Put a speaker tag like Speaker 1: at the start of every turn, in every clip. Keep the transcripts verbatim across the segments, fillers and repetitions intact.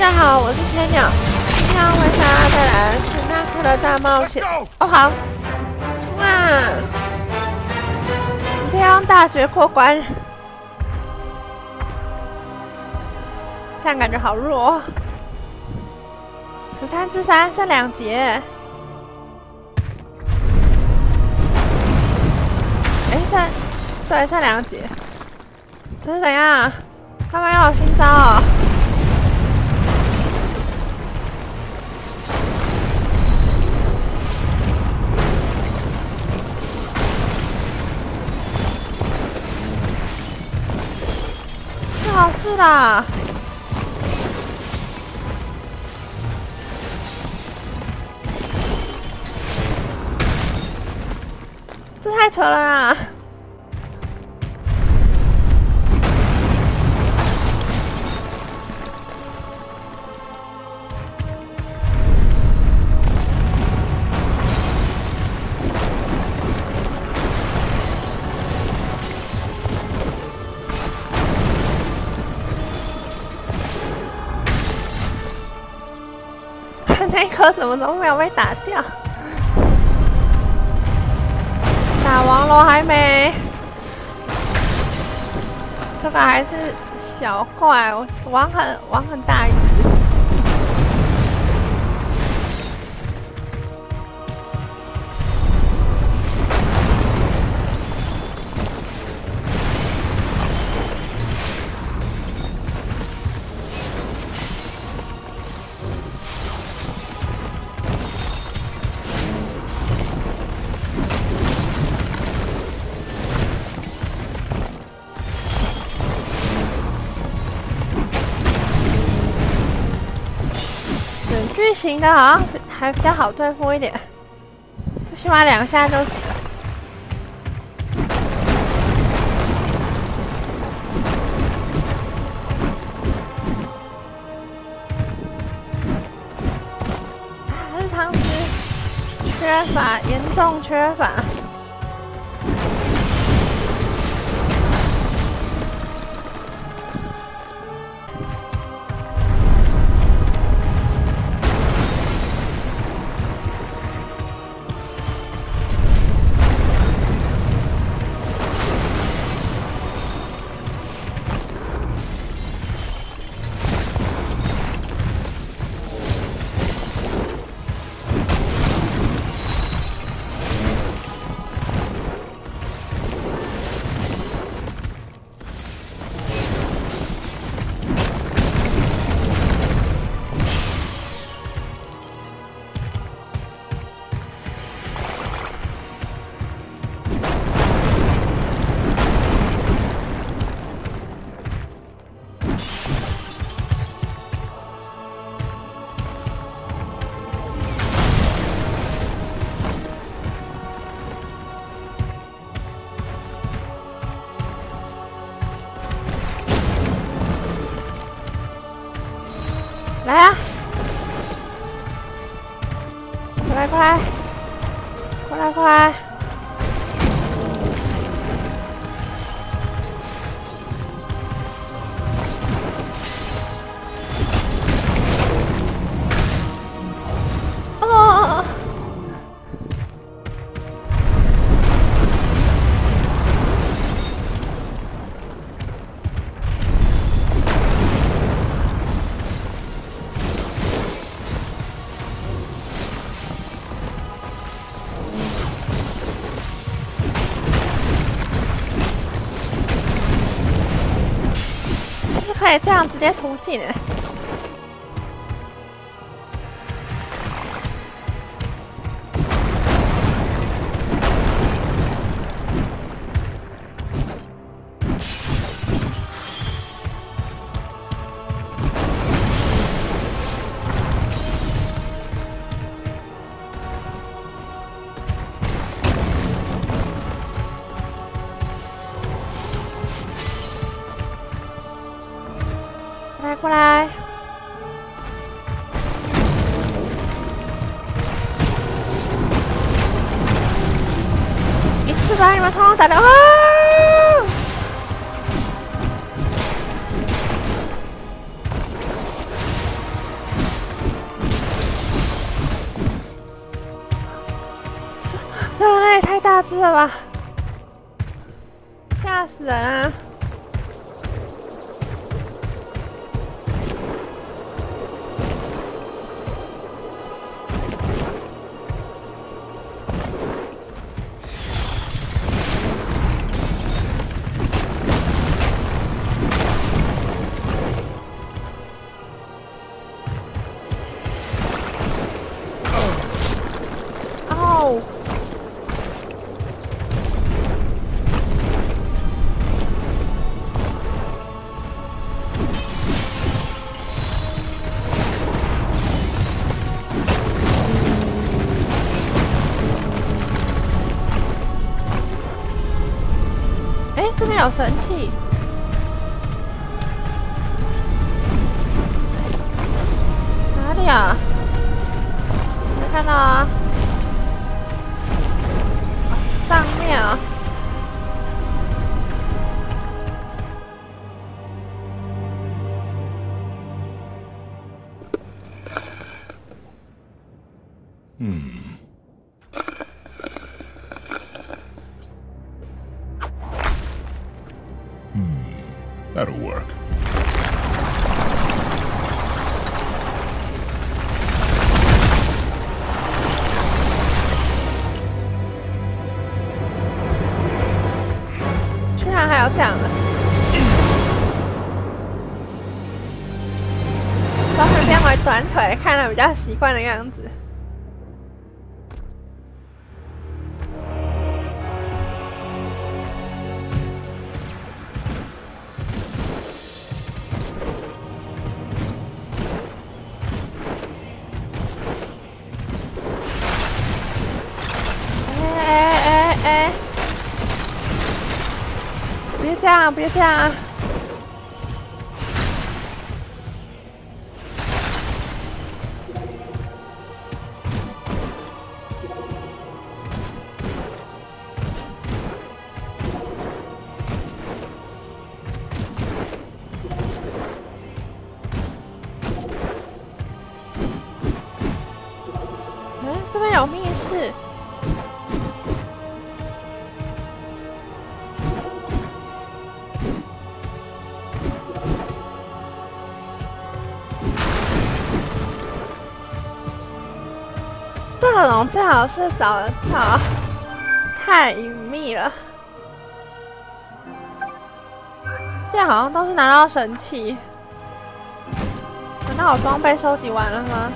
Speaker 1: 家好，我是千鸟，今天要为大家带来的是纳克的大冒险。哦，好，冲啊！直接用大绝过关，这样感觉好弱。十三之三剩两节。哎，剩对剩两节，这是怎样？他们要有新招哦。 好事啦！这太扯了啦！那颗怎么都没有被打掉？打王楼还没，这个还是小怪，王很王很大一只。巨型的好像还比较好对付一点，起码两下就死了。啊，日常值缺乏，严重缺乏。 来啊！过来，过来，过来，过来！哦！可以这样直接突进哎！来，过来！一次把你们通通打掉！啊！ 大只了吧？吓死人啊！哎，这边有神器，哪里啊？没看到啊？上面啊！
Speaker 2: 嗯。 That'll work.
Speaker 1: 居然还有这样的，都是变回短腿，看着比较习惯的样子。别这样，别这样！嗯，这边有密室。 这种最好是找得到，太隐秘了。现在好像都是拿到神器，难道我装备收集完了吗？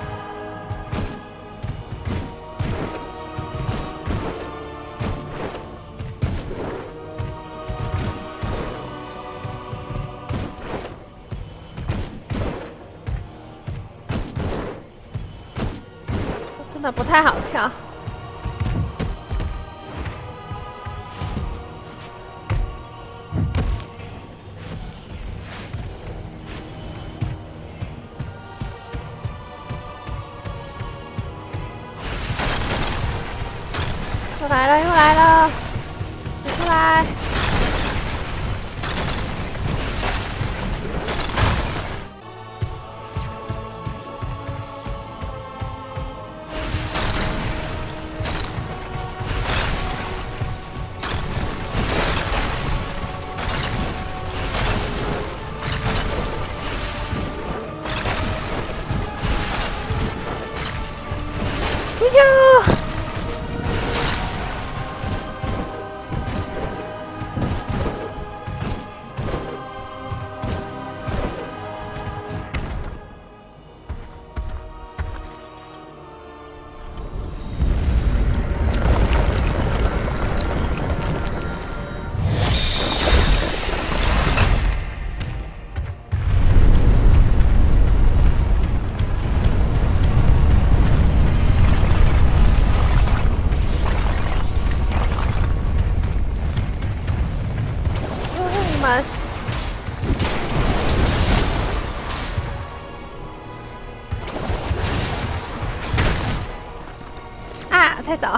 Speaker 1: 真的不太好跳。 又来了，又来了！你出来！哎呦！ 啊，太早！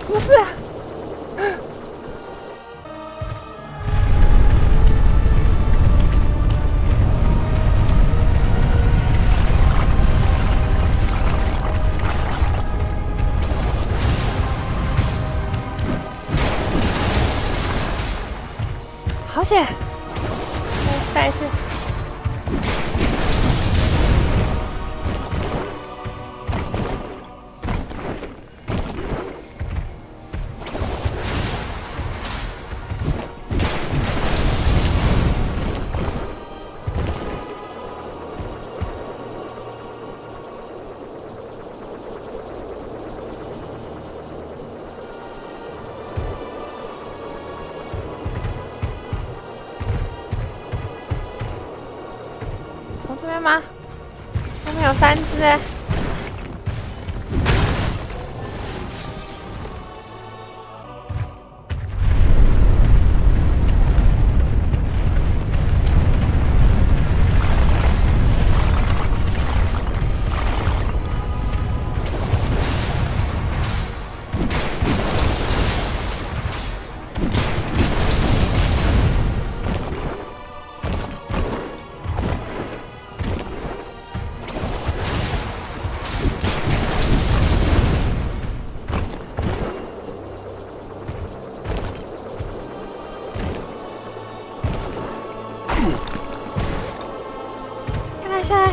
Speaker 1: 不是、啊。好险！再一次。从这边吗？上面有三只哎！下来下来！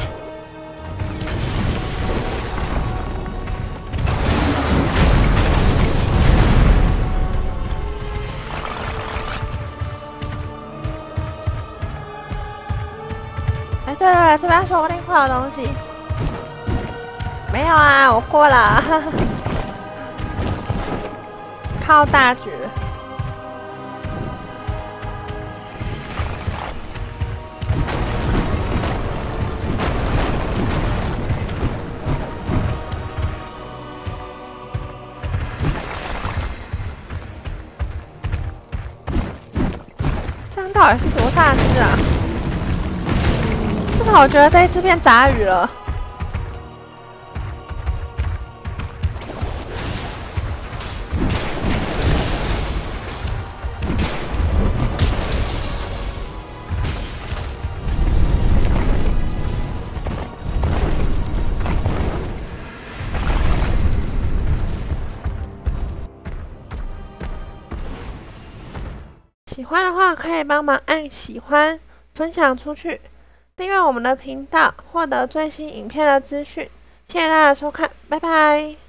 Speaker 1: 哎，对了，这边说不定会有东西。没有啊，我过了，靠大绝。到底是多大只啊？至少我觉得在这边杂鱼了。喜欢的话，可以帮忙按喜欢、分享出去，订阅我们的频道，获得最新影片的资讯。谢谢大家的收看，拜拜。